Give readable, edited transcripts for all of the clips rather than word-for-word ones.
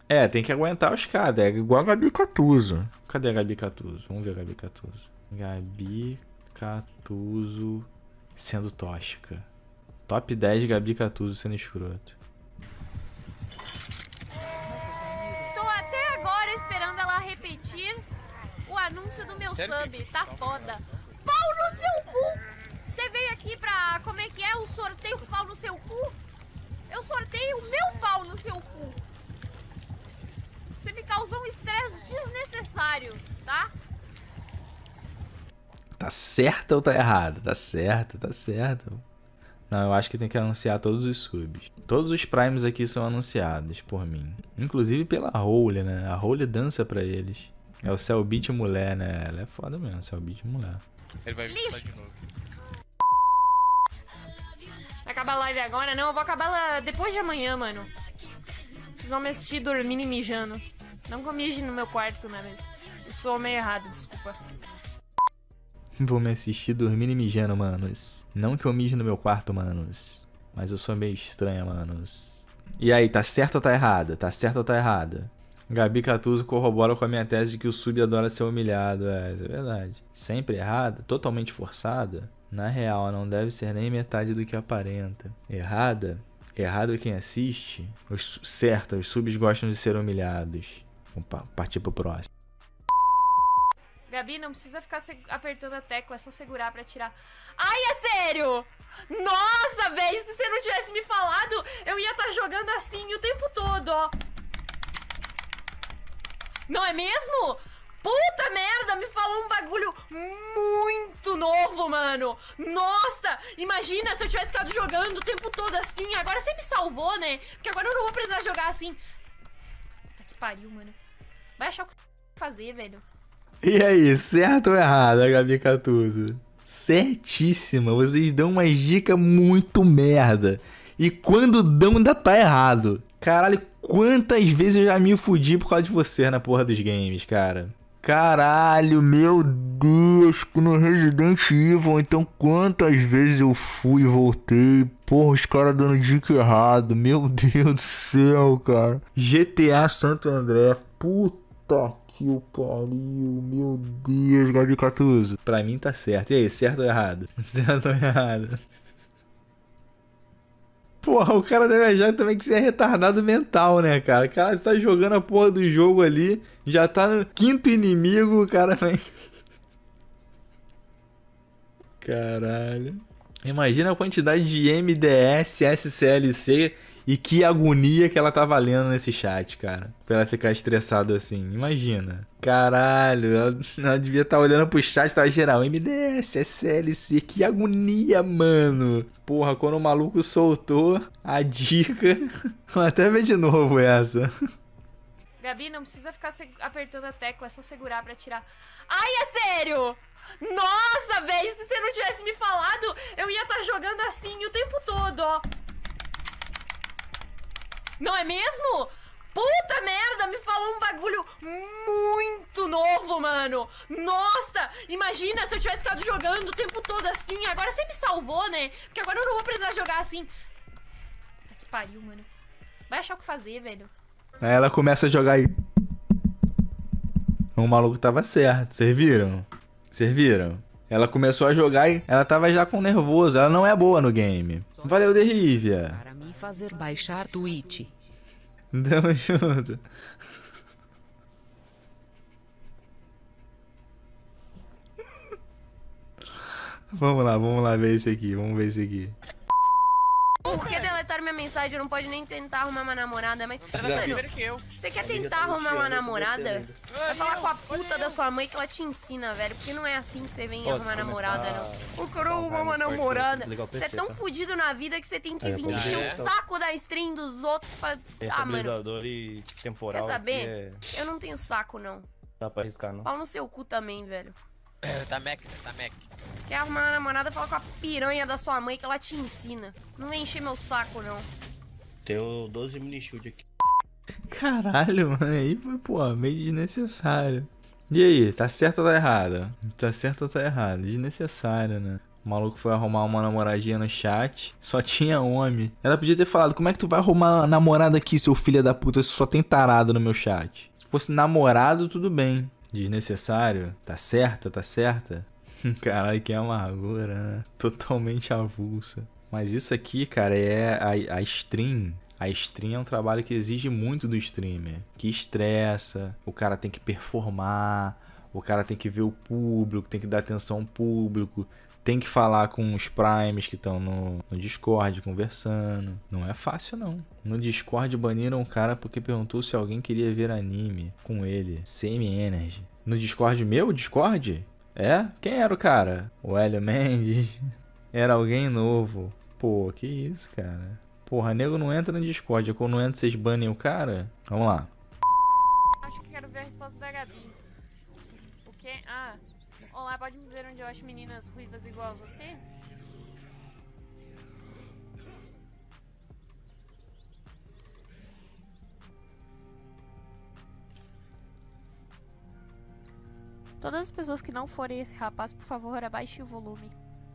É, tem que aguentar os caras. É igual a Gabi Catuso. Cadê a Gabi Catuso? Vamos ver a Gabi Catuso. Gabi Catuso sendo tóxica. Top 10 Gabi Catuso sendo escroto. Tô até agora esperando ela repetir o anúncio do meu sub. Tá foda. Pau no seu cu! Você veio aqui pra... Como é que é? O sorteio pau no seu cu? Eu sorteio o meu pau no seu cu. Você me causou um estresse desnecessário, tá? Tá certa ou tá errada? Tá certa, tá certa. Não, eu acho que tem que anunciar todos os subs. Todos os primes aqui são anunciados por mim. Inclusive pela Role, né? A Role dança pra eles. É o Cellbit mulher, né? Ela é foda mesmo, Cellbit mulher. Ele vai visitar de novo. Vai acabar a live agora? Não, eu vou acabar ela depois de amanhã, mano. Vocês vão me assistir dormindo e mijando. Não que eu mije no meu quarto, né? Mas eu sou meio errado, desculpa. Vou me assistir dormindo e mijando, manos. Não que eu mije no meu quarto, manos. Mas eu sou meio estranha, manos. E aí, tá certo ou tá errada? Tá certo ou tá errada? Gabi Catuso corrobora com a minha tese de que o sub adora ser humilhado. É, isso é verdade. Sempre errada, totalmente forçada. Na real, não deve ser nem metade do que aparenta. Errada? Errado é quem assiste. Certa, os subs gostam de ser humilhados. Vamos partir pro próximo. Gabi, não precisa ficar apertando a tecla, é só segurar pra tirar. Ai, é sério? Nossa, velho, se você não tivesse me falado, eu ia estar jogando assim o tempo todo, ó. Não é mesmo? Puta merda, me falou um bagulho muito novo, mano. Nossa, imagina se eu tivesse ficado jogando o tempo todo assim. Agora você me salvou, né? Porque agora eu não vou precisar jogar assim. Puta que pariu, mano. Vai achar o que fazer, velho. E aí, certo ou errado, Gabi Catuso? Certíssima, vocês dão uma dica muito merda. E quando dão, ainda tá errado. Caralho, quantas vezes eu já me fudi por causa de você na porra dos games, cara. Caralho, meu Deus, no Resident Evil, então quantas vezes eu fui e voltei. Porra, os caras dando dica errado, meu Deus do céu, cara. GTA Santo André, puta que o pariu, meu Deus, Gabi Catuso. Pra mim tá certo. E aí, certo ou errado? Certo ou errado? Porra, o cara deve achar também que você é retardado mental, né, cara? Cara, você tá jogando a porra do jogo ali, já tá no quinto inimigo, o cara vem... Caralho. Imagina a quantidade de MDS, SCLC e que agonia que ela tá valendo nesse chat, cara. Pra ela ficar estressada assim. Imagina. Caralho, ela devia estar olhando pro chat, tava geral. MDS, SLC, que agonia, mano. Porra, quando o maluco soltou a dica. Vou até ver de novo essa. Gabi, não precisa ficar apertando a tecla, é só segurar pra tirar. Ai, é sério? Nossa, velho, se você não tivesse me falado, eu ia estar jogando assim o tempo todo, ó. Não é mesmo? Puta merda, me falou um bagulho muito novo, mano. Nossa, imagina se eu tivesse ficado jogando o tempo todo assim. Agora você me salvou, né? Porque agora eu não vou precisar jogar assim. Puta que pariu, mano. Vai achar o que fazer, velho. Aí ela começa a jogar aí. O maluco tava certo, vocês viram? Vocês viram? Ela começou a jogar e ela tava já com nervoso. Ela não é boa no game. Valeu, Derrívia. Para me fazer baixar Twitch. Tamo junto. Vamos lá ver esse aqui. Vamos ver esse aqui. Por que deletaram minha mensagem? Não pode nem tentar arrumar uma namorada, mas... Mano, você quer tentar arrumar uma namorada? Vai falar com a puta da sua mãe que ela te ensina, velho. Porque não é assim que você vem arrumar namorada, não. Eu quero arrumar uma namorada. Você é tão fudido na vida que você tem que vir encher o saco da stream dos outros pra... Ah, mano. Quer saber? Eu não tenho saco, não. Dá pra arriscar, não? Pau no seu cu também, velho. Tá Mac, tá Mac. Quer arrumar uma namorada, fala com a piranha da sua mãe que ela te ensina. Não vem encher meu saco, não. Tenho 12 mini shield aqui. Caralho, mano. Aí foi, pô, meio desnecessário. E aí, tá certo ou tá errado? Tá certo ou tá errado? Desnecessário, né? O maluco foi arrumar uma namoradinha no chat. Só tinha homem. Ela podia ter falado, como é que tu vai arrumar uma namorada aqui, seu filho da puta, se só tem tarado no meu chat? Se fosse namorado, tudo bem. Desnecessário. Tá certa, tá certa? Caralho, que amargura, né? Totalmente avulsa. Mas isso aqui, cara, é a stream. A stream é um trabalho que exige muito do streamer. Que estressa, o cara tem que performar, o cara tem que ver o público, tem que dar atenção ao público, tem que falar com os primes que estão no Discord conversando. Não é fácil, não. No Discord baniram um cara porque perguntou se alguém queria ver anime com ele. Semi-Energy. No Discord meu? Discord? É? Quem era o cara? O Hélio Mendes? Era alguém novo. Pô, que isso, cara. Porra, nego não entra no Discord. Quando não entra, vocês banem o cara? Vamos lá. Acho que quero ver a resposta da Gabi. O quê? Ah, olá, pode me dizer onde eu acho meninas ruivas igual a você? Todas as pessoas que não forem esse rapaz, por favor, abaixe o volume.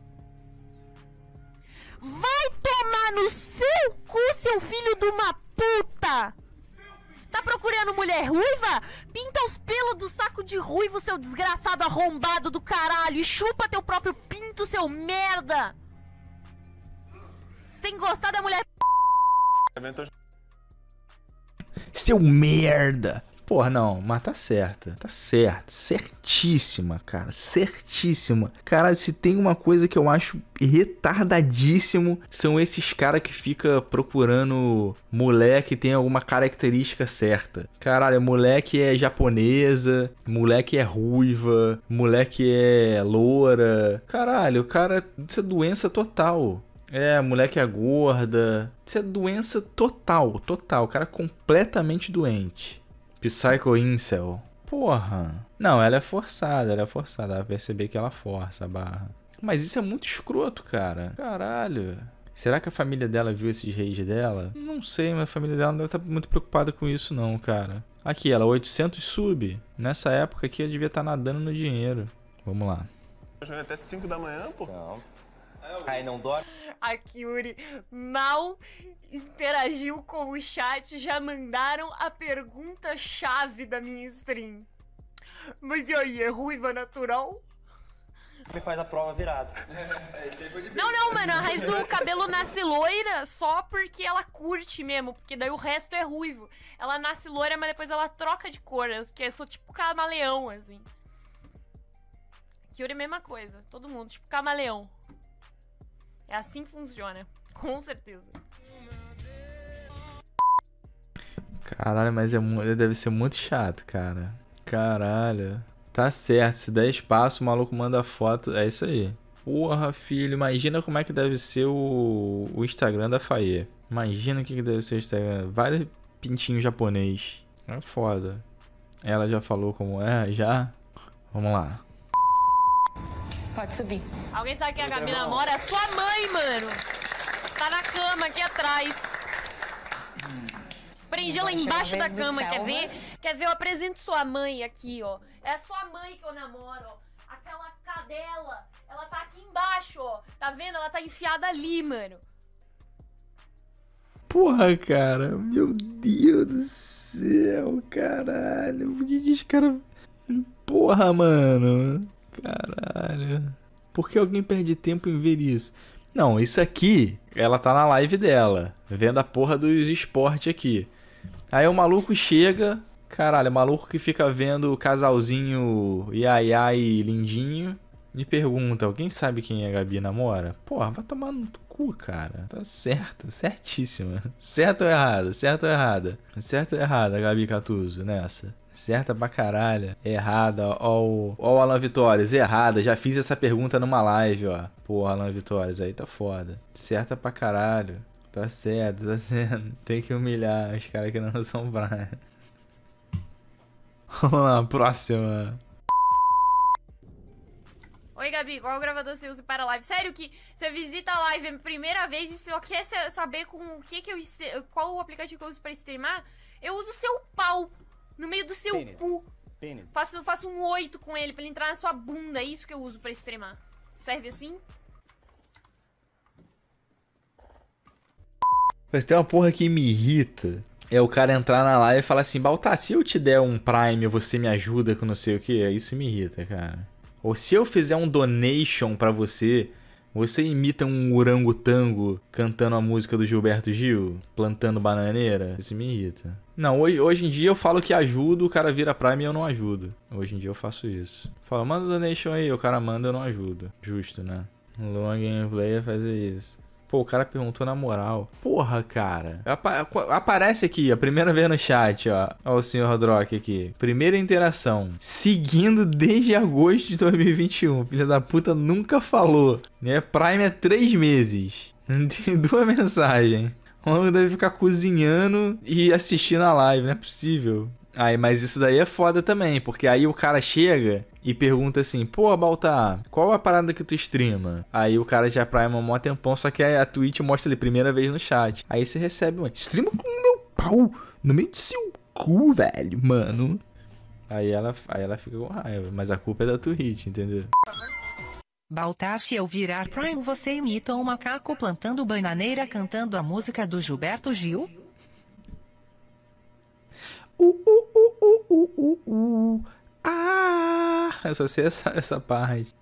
Vai tomar no seu cu, seu filho de uma puta! Tá procurando mulher ruiva? Pinta os pelos do saco de ruivo, seu desgraçado arrombado do caralho, e chupa teu próprio pinto, seu merda! Você tem que gostar da mulher... Seu merda! Porra, não, mas tá certa. Tá certa. Certíssima, cara. Certíssima. Cara, se tem uma coisa que eu acho retardadíssimo, são esses caras que ficam procurando mulher que tem alguma característica certa. Caralho, moleque é japonesa, moleque é ruiva, moleque é loura. Caralho, cara, isso é doença total. É, moleque é gorda. Isso é doença total, total. O cara é completamente doente. Psycho Incel. Porra. Não, ela é forçada, ela é forçada. Vai perceber que ela força a barra. Mas isso é muito escroto, cara. Caralho. Será que a família dela viu esses rage dela? Não sei, mas a família dela não deve estar muito preocupada com isso não, cara. Aqui, ela 800 sub. Nessa época aqui, ela devia estar nadando no dinheiro. Vamos lá. Até 5 da manhã, pô. Não. Aí não dorme. A Kyuri mal interagiu com o chat, já mandaram a pergunta-chave da minha stream. Mas e aí, é ruiva natural? Me faz a prova virada. Não, mano, a raiz do cabelo nasce loira só porque ela curte mesmo, porque daí o resto é ruivo. Ela nasce loira, mas depois ela troca de cor, porque eu sou tipo camaleão, assim. Kyuri, mesma coisa, todo mundo, tipo camaleão. É assim que funciona, com certeza. Caralho, mas deve ser muito chato, cara. Caralho. Tá certo, se der espaço, o maluco manda foto. É isso aí. Porra, filho, imagina como é que deve ser o Instagram da Faye. Imagina o que deve ser o Instagram. Vários pintinhos japonês. É foda. Ela já falou como é, já? Vamos lá. Pode subir. Alguém sabe que a Gabi namora? É sua mãe, mano. Tá na cama aqui atrás. Prendi ela embaixo da cama, quer ver? Quer ver? Eu apresento sua mãe aqui, ó. É a sua mãe que eu namoro, ó. Aquela cadela, ela tá aqui embaixo, ó. Tá vendo? Ela tá enfiada ali, mano. Porra, cara. Meu Deus do céu, caralho. Por que os caras... Porra, mano. Caralho. Por que alguém perde tempo em ver isso? Não, isso aqui, ela tá na live dela, vendo a porra dos esportes aqui. Aí o maluco chega, caralho, o maluco que fica vendo o casalzinho iaiá e lindinho, e pergunta, alguém sabe quem a Gabi namora? Porra, vai tomar no cu, cara. Tá certo, certíssima. Certo ou errada? Certo ou errada? Certo ou errada, Gabi Catuso, nessa? Certa pra caralho. Errada, ó o Alan Vitórias. Errada, já fiz essa pergunta numa live, ó. Pô, Alan Vitórias, aí tá foda. Certa pra caralho. Tá certo, tá certo. Tem que humilhar os caras que não são Brian. Vamos lá, próxima. Oi, Gabi, qual gravador você usa para live? Sério que você visita a live a primeira vez e só quer saber com o que qual o aplicativo que eu uso pra streamar? Eu uso o seu pau. No meio do seu cu. Faço um 8 com ele pra ele entrar na sua bunda. É isso que eu uso pra streamar. Serve assim? Mas tem uma porra que me irrita. É o cara entrar na live e falar assim, Baltar, se eu te der um Prime, você me ajuda com não sei o que? Isso me irrita, cara. Ou se eu fizer um donation pra você, você imita um orangotango cantando a música do Gilberto Gil, plantando bananeira? Isso me irrita. Não, hoje em dia eu falo que ajudo, o cara vira Prime e eu não ajudo. Hoje em dia eu faço isso. Falo, manda donation aí, o cara manda, eu não ajudo. Justo, né? Long gameplay é fazer isso. Pô, o cara perguntou na moral. Porra, cara. Aparece aqui, a primeira vez no chat, ó. Ó o Sr. Drock aqui. Primeira interação. Seguindo desde agosto de 2021. Filha da puta nunca falou. Né? Prime é 3 meses. Tem 2 mensagens. O maluco deve ficar cozinhando e assistindo a live. Não é possível. Aí, mas isso daí é foda também. Porque aí o cara chega e pergunta assim, pô, Baltar, qual a parada que tu streama? Aí o cara já prima um mó tempão, só que a Twitch mostra ele primeira vez no chat. Aí você recebe, mano, streama com o meu pau no meio do seu cu, velho, mano. Aí ela fica com raiva, mas a culpa é da Twitch, entendeu? Baltar, se eu virar Prime, você imita um macaco plantando bananeira cantando a música do Gilberto Gil? Ah, eu só sei essa parte.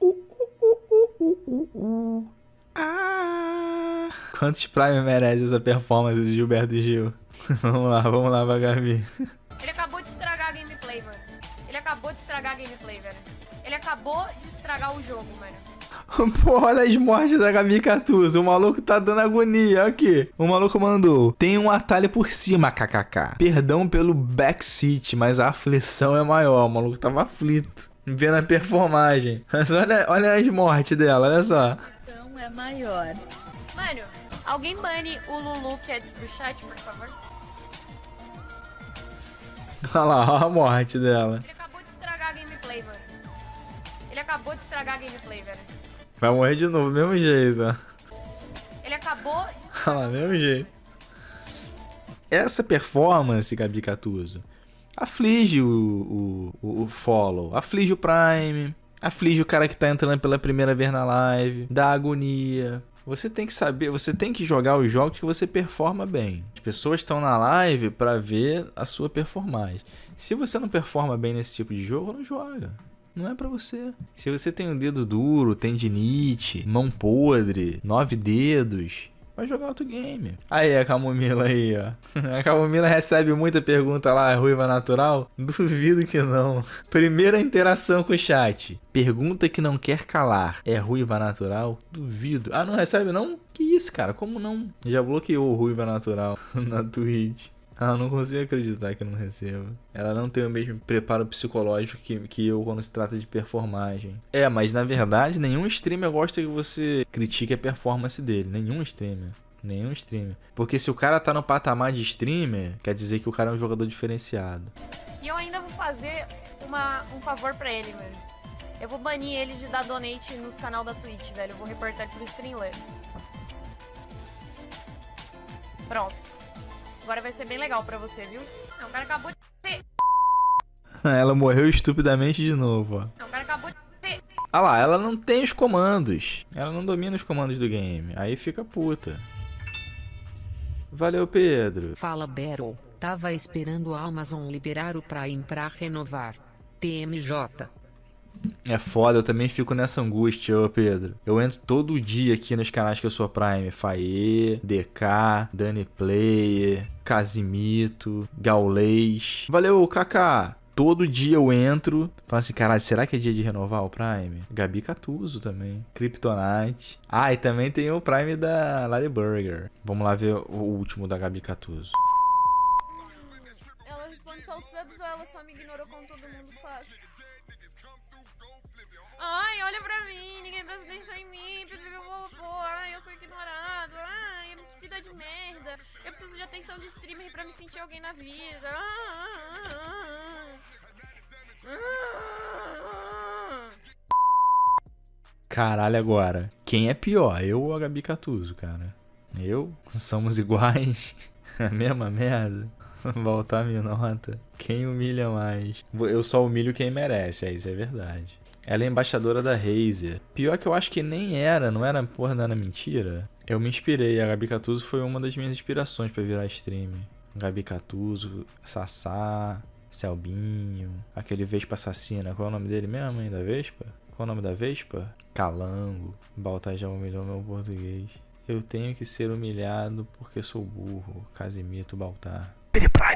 Ah. Quantos Prime merece essa performance do Gilberto Gil? vamos lá, Gabi. Ele acabou de estragar a gameplay, mano. Ele acabou de estragar a gameplay, velho. Ele acabou de estragar o jogo, mano. Pô, olha as mortes da Gabi Catuso. O maluco tá dando agonia. Aqui. O maluco mandou. Tem um atalho por cima, kkk. Perdão pelo backseat, mas a aflição é maior. O maluco tava aflito. Vendo a performagem. Mas olha as mortes dela, olha só. A aflição é maior. Mano, alguém bane o Lulu Cats do chat, por favor? Olha lá, olha a morte dela. Ele acabou de estragar a gameplay, mano. Ele acabou de estragar a gameplay, velho. Vai morrer de novo, do mesmo jeito, ó. Ele acabou de... Olha lá, mesmo jeito. Essa performance, Gabi Catuso, aflige o follow, aflige o Prime, aflige o cara que tá entrando pela primeira vez na live, dá agonia. Você tem que saber, você tem que jogar os jogos que você performa bem. As pessoas estão na live pra ver a sua performance. Se você não performa bem nesse tipo de jogo, não joga. Não é pra você. Se você tem um dedo duro, tendinite, mão podre, 9 dedos, vai jogar outro game. Aí a Camomila aí, ó. A Camomila recebe muita pergunta lá, ruiva natural? Duvido que não. Primeira interação com o chat. Pergunta que não quer calar. É ruiva natural? Duvido. Ah, não recebe não? Que isso, cara? Como não? Já bloqueou o ruiva natural na Twitch. Ah, eu não consigo acreditar que eu não recebo. Ela não tem o mesmo preparo psicológico que eu quando se trata de performagem. É, mas na verdade nenhum streamer gosta que você critique a performance dele. Nenhum streamer. Nenhum streamer. Porque se o cara tá no patamar de streamer, quer dizer que o cara é um jogador diferenciado. E eu ainda vou fazer um favor pra ele, velho. Eu vou banir ele de dar donate nos canal da Twitch, velho. Eu vou reportar ele pro Streamlabs. Pronto. Agora vai ser bem legal pra você, viu? Não, o cara acabou de ser... Ela morreu estupidamente de novo, ó. Não, o cara acabou de ser... Ah lá, ela não tem os comandos. Ela não domina os comandos do game. Aí fica puta. Valeu, Pedro. Fala, Battle. Tava esperando a Amazon liberar o Prime pra renovar. TMJ. É foda, eu também fico nessa angústia, ô Pedro. Eu entro todo dia aqui nos canais que eu sou Prime. Faê, DK, Dani Player, Casimito, Gaulês. Valeu, Kaká. Todo dia eu entro, falo assim, caralho, será que é dia de renovar o Prime? Gabi Catuso também, Kryptonite. Ah, e também tem o Prime da Lady Burger. Vamos lá ver o último da Gabi Catuso. Ela responde só os subs ou ela só me ignorou como todo mundo faz? Ai, olha pra mim, ninguém presta atenção em mim, ai, eu sou ignorado, ai, que vida de merda, eu preciso de atenção de streamer pra me sentir alguém na vida. Caralho, agora, quem é pior, eu ou a Gabi Catuso, cara? Eu? Somos iguais? A mesma merda? Voltar a minha nota. Quem humilha mais? Eu só humilho quem merece, isso é verdade. Ela é embaixadora da Razer. Pior que eu acho que nem era, não era, porra, não era mentira. Eu me inspirei, a Gabi Catuzzo foi uma das minhas inspirações pra virar streamer. Gabi Catuzzo, Sassá, Selbinho, aquele Vespa assassina, qual é o nome dele mesmo, hein, da Vespa? Qual é o nome da Vespa? Calango. Baltar já humilhou meu português. Eu tenho que ser humilhado porque sou burro. Casimito Baltar.